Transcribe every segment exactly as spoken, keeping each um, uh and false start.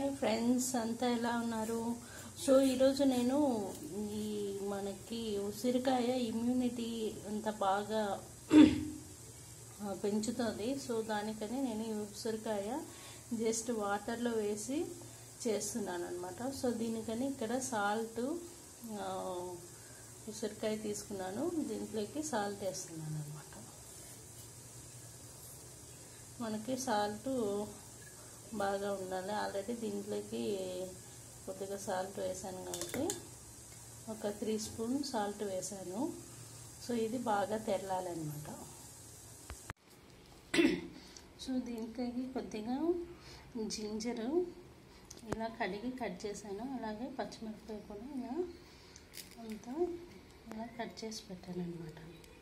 Hi friends, అంతా ఎలా ఉన్నారు? సో ఈరోజు నేను ఈ మనకి ఉసిరికాయ ఇమ్యూనిటీ అంత బాగా పెంచుతుంది. సో దానికని నేను ఈ ఉసిరికాయ జస్ట్ వాటర్లో వేసి చేస్తున్నాను అనమాట. సో దీనికని ఇక్కడ సాల్ట్, ఉసిరికాయ తీసుకున్నాను, దీంట్లోకి సాల్ట్ వేస్తున్నాను అనమాట. మనకి సాల్ట్ బాగా ఉండాలి. ఆల్రెడీ దీంట్లోకి కొద్దిగా సాల్ట్ వేసాను కాబట్టి ఒక త్రీ స్పూన్ సాల్ట్ వేసాను. సో ఇది బాగా తెరలాలన్నమాట. సో దీంట్లోకి కొద్దిగా జింజరు ఇలా కడిగి కట్ చేశాను. అలాగే పచ్చిమిరపకాయ కూడా ఇలా అంతా ఇలా కట్ చేసి పెట్టాను అనమాట.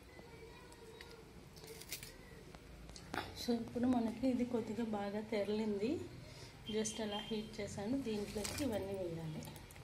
సో ఇప్పుడు మనకి ఇది కొద్దిగా బాగా తెరలింది. జస్ట్ అలా హీట్ చేశాను. దీంట్లోకి ఇవన్నీ వేయాలి.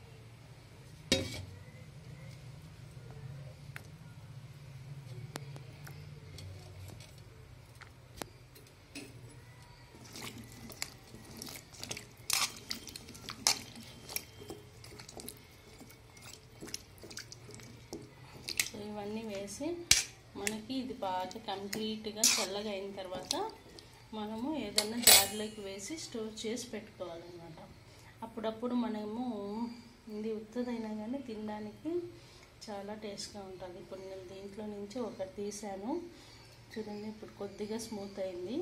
సో ఇవన్నీ వేసి మనకి ఇది బాగా కంప్లీట్గా చల్లగా అయిన తర్వాత మనము ఏదైనా జార్లోకి వేసి స్టోర్ చేసి పెట్టుకోవాలన్నమాట. అప్పుడప్పుడు మనము ఇది ఉత్తదైనా కానీ తినడానికి చాలా టేస్ట్గా ఉంటుంది. ఇప్పుడు నేను దీంట్లో నుంచి ఒకటి తీసాను చూడండి. ఇప్పుడు కొద్దిగా స్మూత్ అయింది.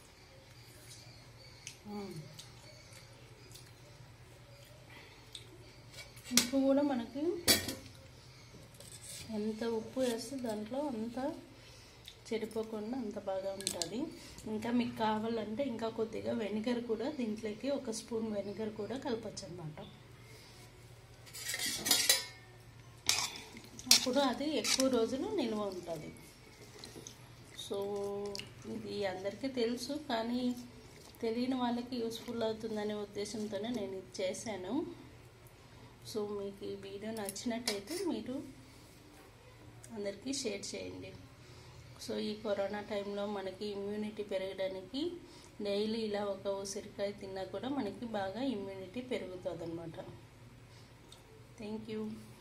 ఉప్పు కూడా మనకి ఎంత ఉప్పు వేస్తే దాంట్లో అంత చెడిపోకుండా అంత బాగా ఉంటుంది. ఇంకా మీకు కావాలంటే ఇంకా కొద్దిగా వెనిగర్ కూడా దీంట్లోకి ఒక స్పూన్ వెనిగర్ కూడా కలపచ్చు అన్నమాట. అప్పుడు అది ఎక్కువ రోజులు నిల్వ ఉంటుంది. సో ఇది అందరికీ తెలుసు, కానీ తెలియని వాళ్ళకి యూస్ఫుల్ అవుతుందనే ఉద్దేశంతోనే నేను ఇది చేశాను. సో మీకు ఈ వీడియో నచ్చినట్టయితే మీరు అందరికీ షేర్ చేయండి. సో ఈ కరోనా టైంలో మనకి ఇమ్యూనిటీ పెరగడానికి డైలీ ఇలా ఒక ఉసిరికాయ తిన్నా కూడా మనకి బాగా ఇమ్యూనిటీ పెరుగుతుంది అన్నమాట. Thank you.